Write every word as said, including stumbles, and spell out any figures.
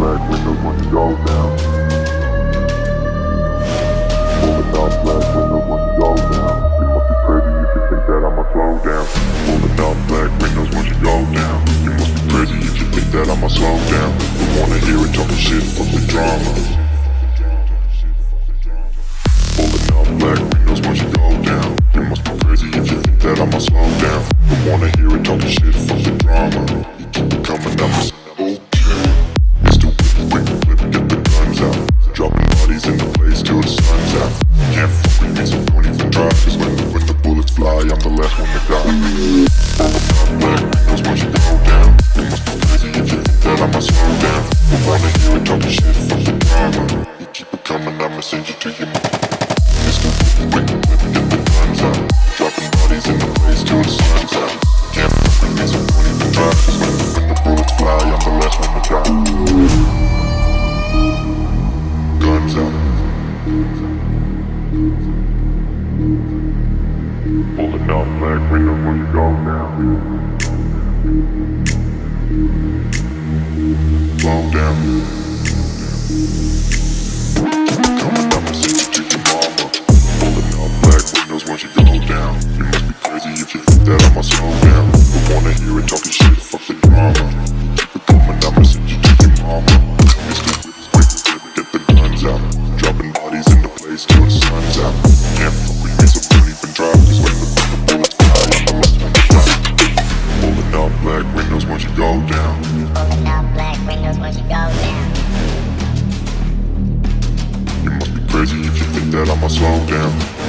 black windows when you go down. Rolling out black windows when you go down. You must be crazy if you think that I'ma slow down. Rolling out black windows when you go down. You must be crazy if you think that I'ma slow down. Don't wanna hear it talking shit, fuck the drama. Rolling out black windows when you go down. You must be crazy if you think that I'ma slow down. Don't wanna hear it talking shit, fuck the drama. You keep it coming, I'ma say okay. It's too quick, quick, quick, get the guns out. Dropping bodies in the place till the sun's out. Can't fuck with me, so don't even try. Cause when the, when the bullets fly, I'm the last one to die. Rolling out black windows when you go down. You must be crazy if you think that I'ma slow down. Don't wanna hear it talking shit, fuck the drama. You keep it coming, I'ma send you to your mom. It's too quick, quick, quick, get the guns out. Dropping bodies in the place till the sun's out. Can't fuck with me, so don't even try. Cause when the, when the bullets fly, I'm the last one to die. Guns out. Pulling out black windows when you go down. Slow down. Coming up and send you to your mama. Pulling out black windows when you go down. You must be crazy if you think that I'ma slow down. Don't wanna hear it talking shit, fuck the drama. Keep it coming, I'ma send you to your mama. It's too quick, quick, get the guns out. Dropping bodies in the place till the sun's out. Can't fuck with me, so don't even try. Cause when the, when the bullets fly, I'm the last one to die. Pulling out black windows once you go down. Pulling out black windows once you go down. You must be crazy if you think that I'ma slow down.